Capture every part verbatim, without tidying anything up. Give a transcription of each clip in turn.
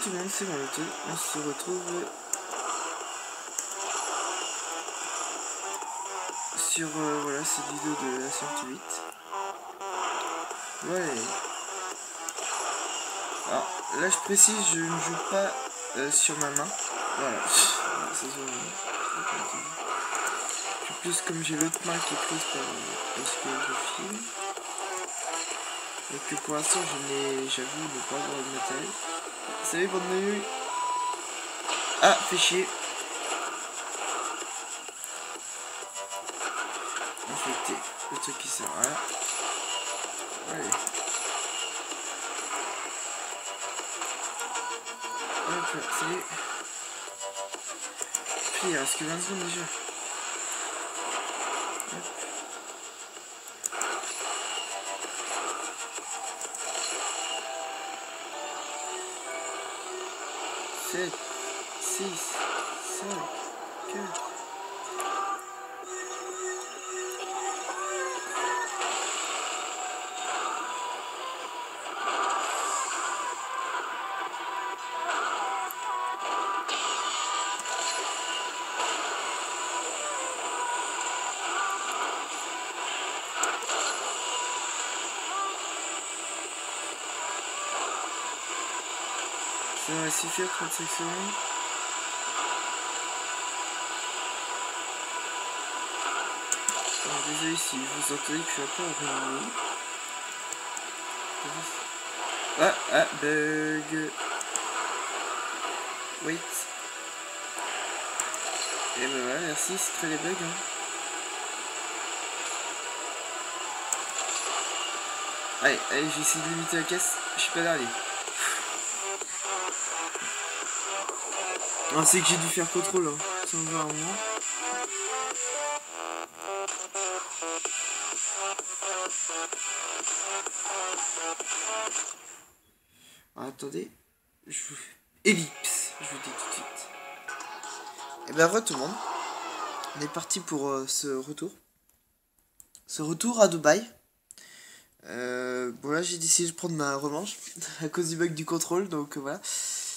tout le monde, c'est bon, on se retrouve sur euh, voilà, cette vidéo de la sortie huit. Ouais. Alors là je précise, je ne joue pas euh, sur ma main. Voilà. C'est plus comme j'ai l'autre main qui est prise par, parce que je filme. Et que pour l'instant je n'ai, j'avoue, ne pas avoir de matériel. Salut bonne nuit. Ah, fait chier. Infecté. Le truc qui sert à rien. Allez. Hop là, salut. Puis il reste que vingt secondes déjà. Hop. sept, six, cinq, quatre. Ça va suffire, trente-cinq secondes. Alors, désolé si vous entendez que je suis un peu en réunion. Ah, ah, bug. Wait. Et ben voilà, merci, c'est très les bugs. Hein. Allez, allez, j'ai essayé de limiter la caisse, je suis pas derrière. Ah, c'est que j'ai dû faire contrôle, hein. Ça me va à moi. Ah, attendez, je vous... Ellipse, je vous dis tout de suite. Et ben, re tout le monde. On est parti pour euh, ce retour. Ce retour à Dubaï. Euh, bon là j'ai décidé de prendre ma revanche à cause du bug du contrôle, donc euh, voilà.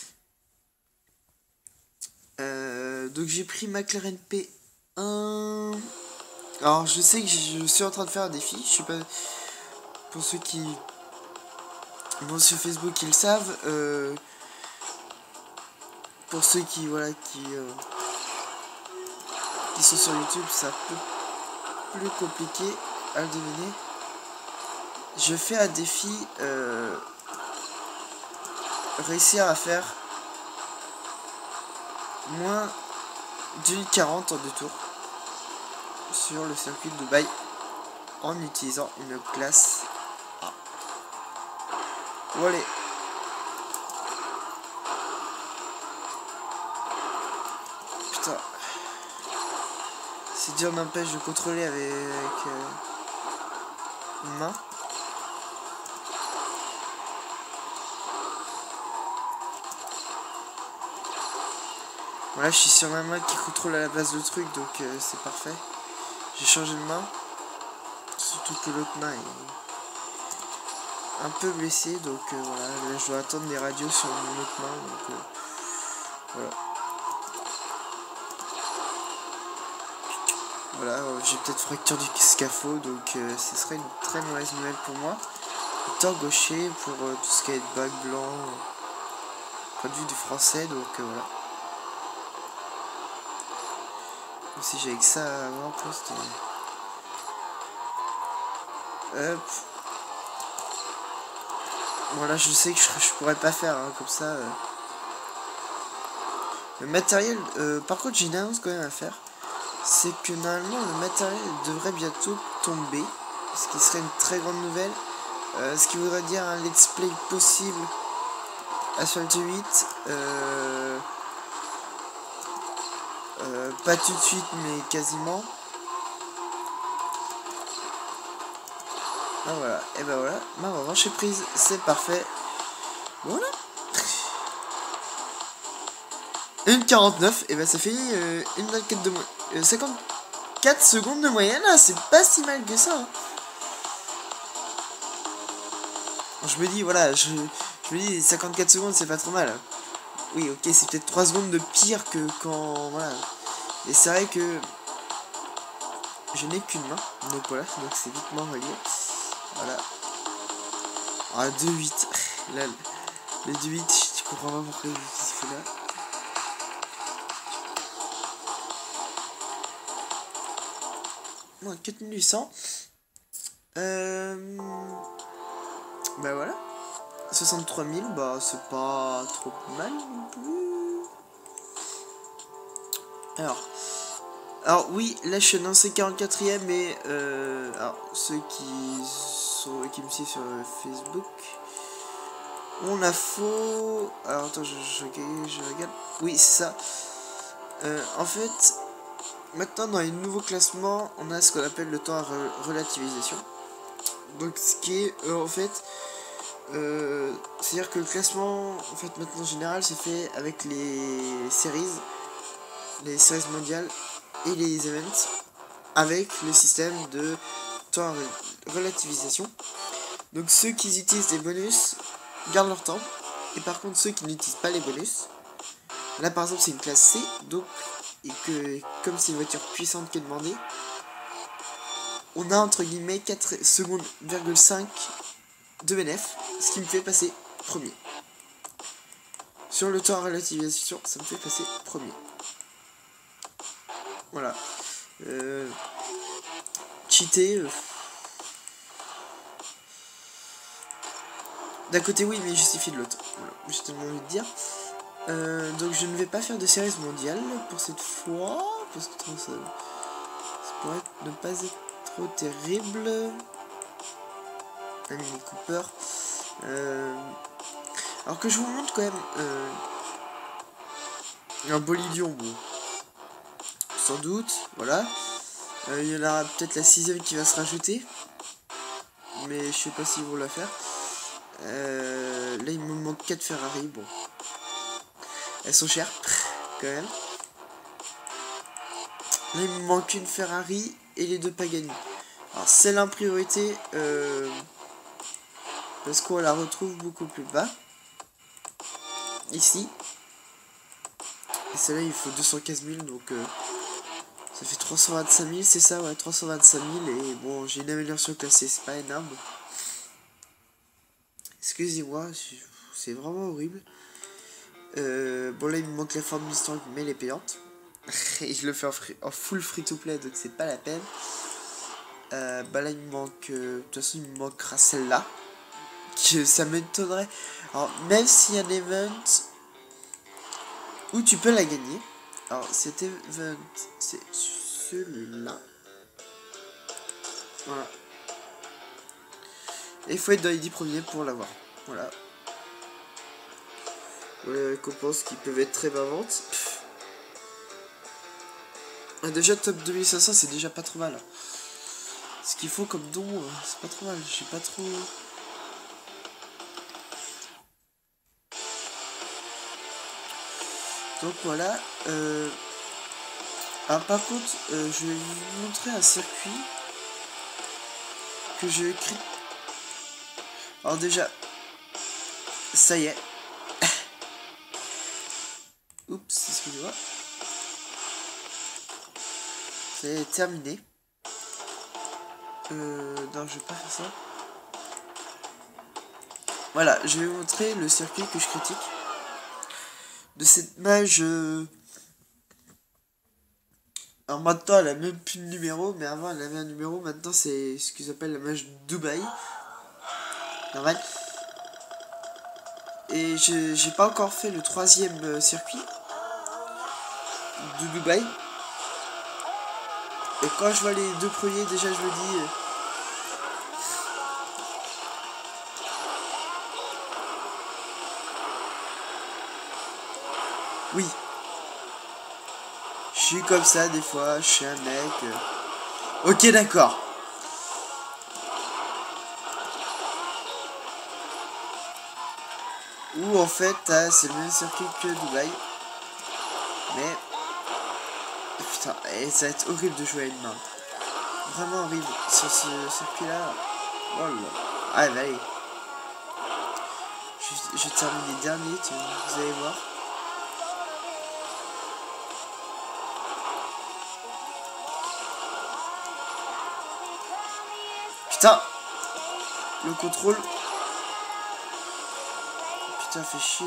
Euh, donc j'ai pris McLaren P un. Alors je sais que je suis en train de faire un défi. Je sais pas, pour ceux qui vont sur Facebook ils le savent. Euh, pour ceux qui voilà qui euh, qui sont sur YouTube, c'est un peu plus compliqué à le deviner. Je fais un défi euh, réussir à faire moins d'une quarante en deux tours sur le circuit de Dubaï en utilisant une classe A. Voilà. Putain. C'est dur, n'empêche de contrôler avec euh, une main. Voilà, je suis sur ma main qui contrôle à la base le truc, donc euh, c'est parfait. J'ai changé de main. Surtout que l'autre main est un peu blessée, donc euh, voilà. Là, je dois attendre les radios sur mon autre main, donc euh, voilà. Voilà, euh, j'ai peut-être fracture du scapho, donc euh, ce serait une très mauvaise nouvelle pour moi. Temps gaucher pour euh, tout ce qui est bac blanc, euh, point de vue du français, donc euh, voilà. Si j'avais que ça à avoir, c'était... Hop. Bon là je sais que je, je pourrais pas faire hein, comme ça. Euh. Le matériel, euh, par contre j'ai une annonce quand même à faire. C'est que normalement le matériel devrait bientôt tomber. Ce qui serait une très grande nouvelle. Euh, ce qui voudrait dire un let's play possible. Asphalt huit. Euh, euh, pas tout de suite mais quasiment. Ah voilà, et ben voilà, ma revanche est prise, c'est parfait. Voilà. Une quarante-neuf, et ben ça fait euh, une vingt-quatre de euh, cinquante-quatre secondes de moyenne, ah, c'est pas si mal que ça. Hein. Je me dis, voilà, je, je me dis cinquante-quatre secondes, c'est pas trop mal. Oui, ok, c'est peut-être trois secondes de pire que quand... Voilà. Et c'est vrai que... Je n'ai qu'une main. Donc voilà, donc c'est vitement relié. Voilà. Ah, deux huit. Là, le deux huit, je comprends pas pourquoi je suis là. Bon, quatre mille huit cents. Euh... Bah voilà. soixante-trois mille, bah c'est pas trop mal non plus. Alors, alors oui, là je suis lancé quarante-quatrième, mais euh, alors ceux qui sont qui me suivent sur Facebook, on a faux. Alors attends, je, je, je regarde. Oui, c'est ça. Euh, en fait, maintenant dans les nouveaux classements, on a ce qu'on appelle le temps à re relativisation. Donc ce qui est euh, en fait, euh, c'est à dire que le classement en fait maintenant en général c'est fait avec les séries, les séries mondiales et les events, avec le système de temps à relativisation. Donc ceux qui utilisent des bonus gardent leur temps, et par contre ceux qui n'utilisent pas les bonus, là par exemple c'est une classe C, donc et que comme c'est une voiture puissante qui est demandée, on a entre guillemets quatre secondes virgule cinq de bénéf, ce qui me fait passer premier. Sur le temps à relativisation, ça me fait passer premier. Voilà. Euh, cheater. Euh, D'un côté oui, mais justifie de l'autre. Voilà, j'ai tellement envie de dire. Euh, donc je ne vais pas faire de séries mondiales pour cette fois, parce que ça, ça pourrait ne pas être trop terrible. Un Mini Cooper. Euh, alors que je vous montre quand même euh, un Bolidion, bon, sans doute, voilà. Euh, il y en aura peut-être la sixième qui va se rajouter, mais je sais pas s'ils vont la faire. Euh, là il me manque quatre Ferrari, bon. Elles sont chères, quand même. Là il me manque une Ferrari et les deux Pagani. Alors celle-là en priorité, euh, parce qu'on la retrouve beaucoup plus bas. Ici. Et celle-là il faut deux cent quinze mille, donc euh, ça fait trois cent vingt-cinq mille, c'est ça, ouais, trois cent vingt-cinq mille. Et bon, j'ai une amélioration classée, c'est pas énorme. Excusez-moi, c'est vraiment horrible. Euh, bon là il me manque la forme historique, mais elle est payante. Et je le fais en, free, en full free to play, donc c'est pas la peine. Euh, bah là il me manque, euh, de toute façon il me manquera celle-là. Que ça m'étonnerait. Alors même s'il y a un event où tu peux la gagner. Alors cet event, c'est celui-là. Voilà. Et il faut être dans les dix premiers pour l'avoir. Voilà. Voilà les récompenses qui peuvent être très bavantes. Ah, déjà top deux mille cinq cents, c'est déjà pas trop mal. Ce qu'il faut comme don, c'est pas trop mal. Je sais pas trop. Donc voilà. Euh... Ah, par contre, euh, je vais vous montrer un circuit que j'ai écrit. Alors déjà, ça y est. Oups, excusez-moi. C'est terminé. Euh, non, je vais pas faire ça. Voilà, je vais vous montrer le circuit que je critique. De cette mage... Euh... Alors maintenant, elle a même plus de numéro, mais avant, elle avait un numéro. Maintenant, c'est ce qu'ils appellent la mage Dubaï. Normal. Et j'ai pas encore fait le troisième circuit de Dubaï. Et quand je vois les deux premiers, déjà, je me dis... Euh... Oui. Je suis comme ça des fois, je suis un mec. Euh... Ok, d'accord. Ou en fait, c'est le même circuit que Dubaï. Mais... Putain, et ça va être horrible de jouer à une main. Vraiment horrible sur ce circuit-là. Oh là. Ah, bah allez. Je, je termine les derniers, tu, vous allez voir. Putain. Le contrôle. Putain, fait chier.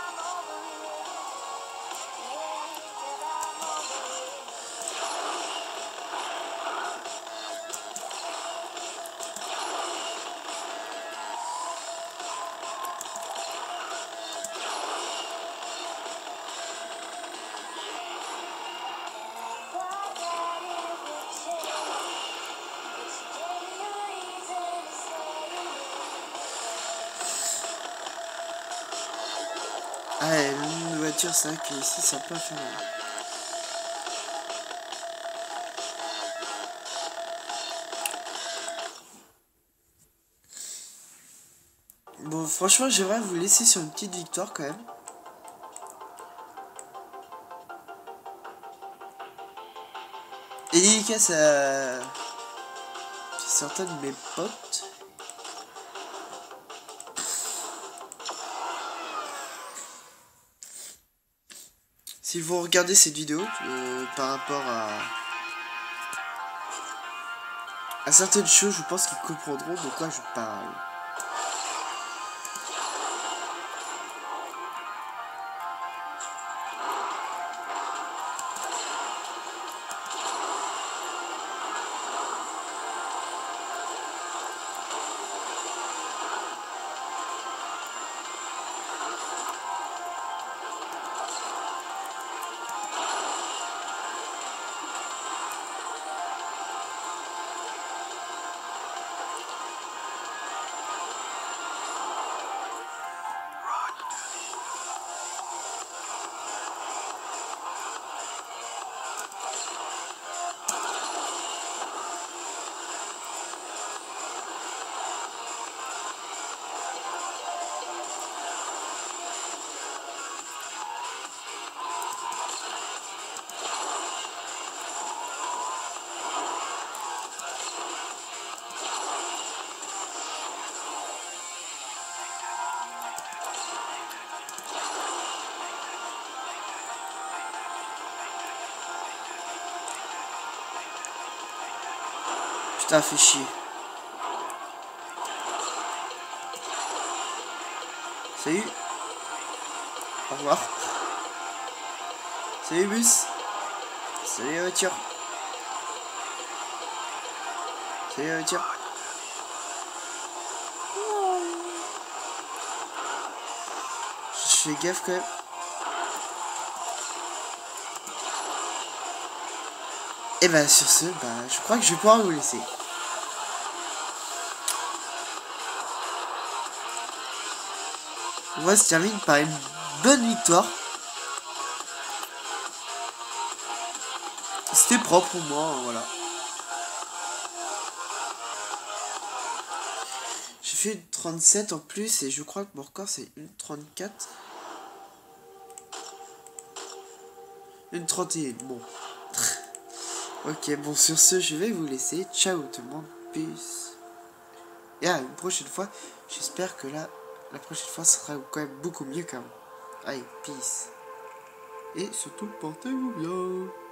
Ah, une voiture, c'est vrai que ici, ça peut faire mal. Bon, franchement, j'aimerais vous laisser sur une petite victoire quand même. Et dédicace à certains de mes potes. Si vous regardez cette vidéo euh, par rapport à à certaines choses, je pense qu'ils comprendront de quoi je parle. Putain, fait chier. Salut. Au revoir. Salut bus. Salut la voiture. Salut la voiture. Je fais gaffe quand même. Et bah sur ce, bah je crois que je vais pouvoir vous laisser. On va se termine par une bonne victoire. C'était propre pour moi, voilà. J'ai fait une trente-sept en plus et je crois que mon record c'est une trente-quatre. Une trente et un, bon. Ok, bon sur ce, je vais vous laisser. Ciao tout le monde, peace. Et à une prochaine fois, j'espère que là, la prochaine fois sera quand même beaucoup mieux qu'avant. Allez, peace. Et surtout, portez-vous bien.